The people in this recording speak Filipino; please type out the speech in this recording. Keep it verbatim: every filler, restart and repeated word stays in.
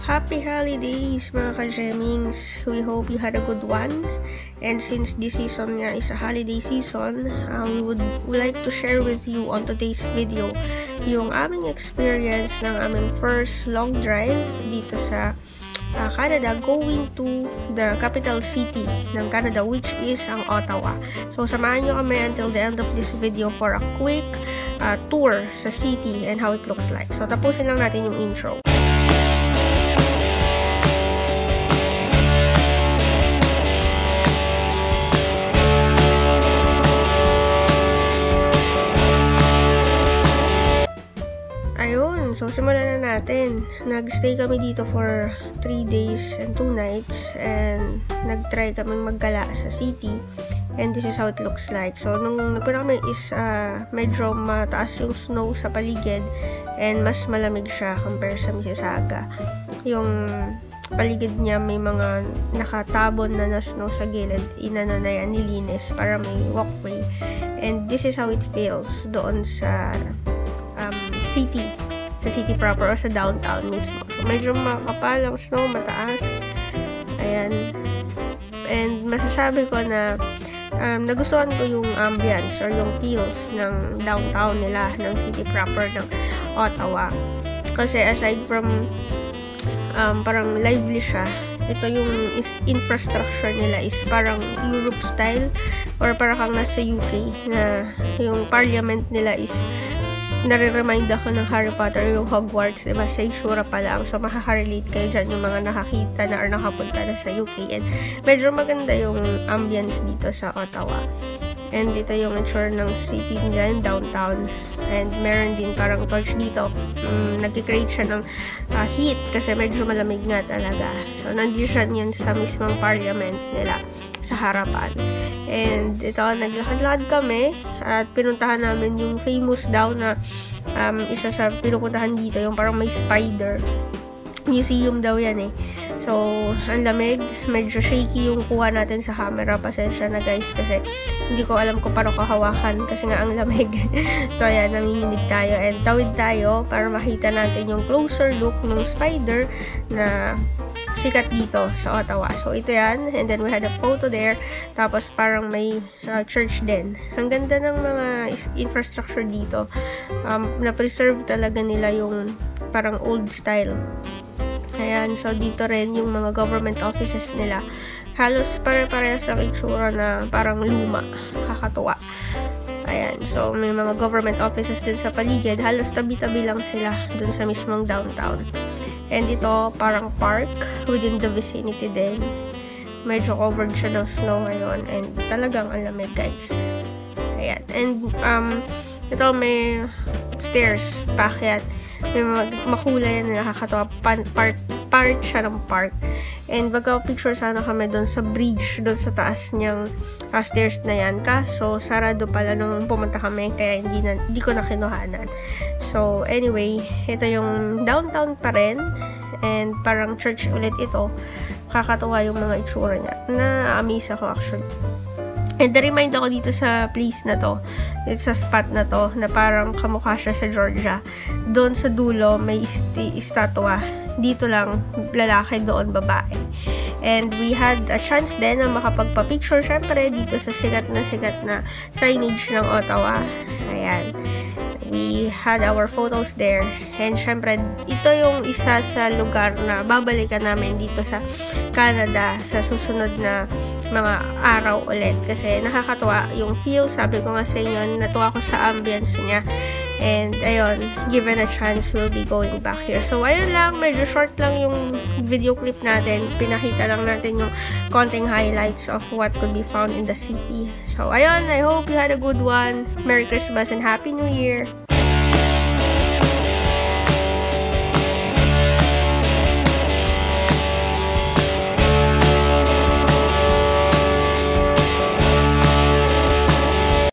Happy holidays mga ka-GeMmings! We hope you had a good one. And since this season nga is a holiday season, uh, we would like to share with you on today's video yung aming experience ng aming first long drive dito sa uh, Canada, going to the capital city ng Canada, which is ang Ottawa. So samahan nyo kami until the end of this video for a quick uh, tour sa city and how it looks like. So tapusin lang natin yung intro. Ayun, so simulan na natin. Nag-stay kami dito for three days and two nights and nag-try kaming maggala sa city and this is how it looks like. So nung nagpunta kami is uh, medyo mataas yung snow sa paligid and mas malamig siya compare sa Mississauga. Yung paligid niya may mga nakatabon na na snow sa gilid, inano na yan, nilinis para may walkway, and this is how it feels doon sa Um, city, sa city proper or sa downtown mismo. So, medyo makapal ang snow, mataas. Ayan. And masasabi ko na um, nagustuhan ko yung ambience or yung feels ng downtown nila, ng city proper ng Ottawa. Kasi aside from um, parang lively siya, ito yung is infrastructure nila is parang Europe style or parang kang nasa U K na yung parliament nila is nare-remind ako ng Harry Potter, yung Hogwarts, diba? Sa itsura pa lang. So, makaka-relate kayo dyan yung mga nakakita na or nakapunta na sa U K. And medyo maganda yung ambience dito sa Ottawa. And dito yung itsura ng city nila, yung downtown. And meron din parang torch dito. Um, nag-create siya ng uh, heat kasi medyo malamig nga talaga. So, nandiyan yan sa mismong parliament nila sa harapan. And ito, naglakad-lakad kami at pinuntahan namin yung famous daw na um, isa sa pinupuntahan dito, yung parang may spider museum daw yan eh. So, ang lamig, medyo shaky yung kuha natin sa camera, pasensya na guys kasi hindi ko alam kung paano kahawakan kasi nga ang lamig. So ayan, nanginginig tayo and tawid tayo para makita natin yung closer look ng spider na sikat dito sa Ottawa. So, ito yan. And then, we had a photo there. Tapos, parang may uh, church din. Ang ganda ng mga infrastructure dito. Um, na-preserve talaga nila yung parang old style. Ayan. So, dito rin yung mga government offices nila. Halos pare-parehas ang itsura na parang luma. Kakatuwa. Ayan. So, may mga government offices din sa paligid. Halos tabi-tabi lang sila dun sa mismong downtown. And ito, parang park within the vicinity din. Medyo covered siya ng snow ngayon. And talagang ang lamig, guys. Ayan. And, um, ito may stairs, paakyat. May makulay na nakakatawa. Part, part siya ng park. And magka-picture sana kami doon sa bridge, doon sa taas niyang uh, stairs na yan. Kaso, sarado pala nung pumunta kami, kaya hindi, na, hindi ko na kinuhanan. So, anyway, ito yung downtown pa rin. And parang church ulit ito. Kakatuwa yung mga itsura niya. Na-amaze ako actually. And na-remind ako dito sa place na to, sa spot na to, na parang kamukha siya sa Georgia. Doon sa dulo, may estatwa. Dito lang, lalaki, doon babae. And we had a chance din na makapagpa-picture, syempre, dito sa sikat na sikat na signage ng Ottawa. Ayan. We had our photos there. And syempre, ito yung isa sa lugar na babalikan namin dito sa Canada sa susunod na mga araw ulit. Kasi nakakatuwa yung feel. Sabi ko nga sa inyo, natuwa ko sa ambience niya. And, ayun, given a chance, we'll be going back here. So, ayun lang, medyo short lang yung video clip natin. Pinakita lang natin yung konting highlights of what could be found in the city. So, ayun, I hope you had a good one. Merry Christmas and Happy New Year!